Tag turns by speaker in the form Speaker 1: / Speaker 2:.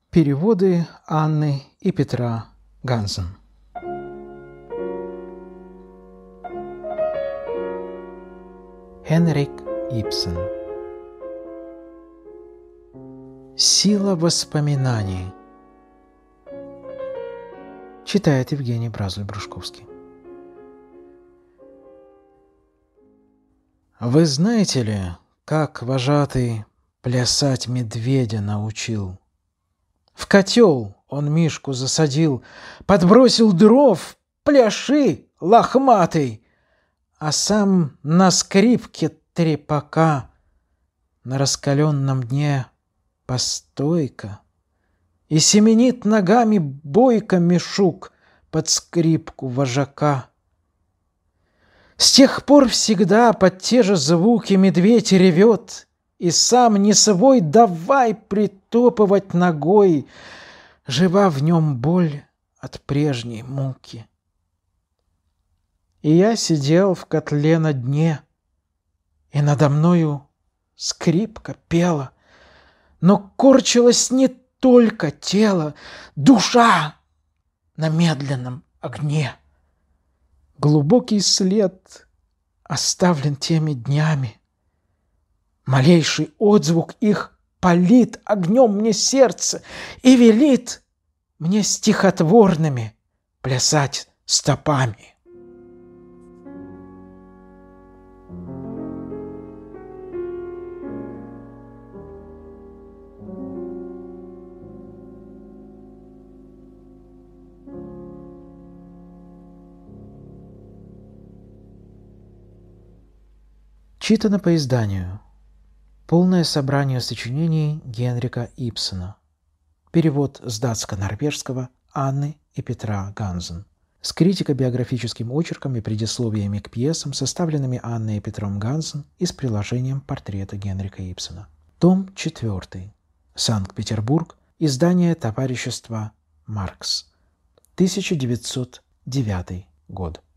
Speaker 1: Переводы Анны и Петра Гансен. Хенрик Ибсен. Сила воспоминаний. Читает Евгений Бразуль-Брушковский. Вы знаете ли, как вожатый плясать медведя научил? В котел он Мишку засадил, подбросил дров, пляши, лохматый, а сам на скрипке трепака на раскаленном дне постой-ка, и семенит ногами бойко Мишук под скрипку вожака. С тех пор всегда под те же звуки медведь ревет, и сам не свой давай притопывать ногой, жива в нем боль от прежней муки. И я сидел в котле на дне, и надо мною скрипка пела, но корчилось не только тело, душа на медленном огне. Глубокий след оставлен теми днями, малейший отзвук их палит огнем мне сердце и велит мне стихотворными плясать стопами. Читано по изданию. Полное собрание сочинений Генрика Ибсена. Перевод с датско-норвежского Анны и Петра Гансен. С критико-биографическим очерком и предисловиями к пьесам, составленными Анной и Петром Гансен и с приложением портрета Генрика Ибсена. Том 4. Санкт-Петербург. Издание Товарищества Маркс. 1909 год.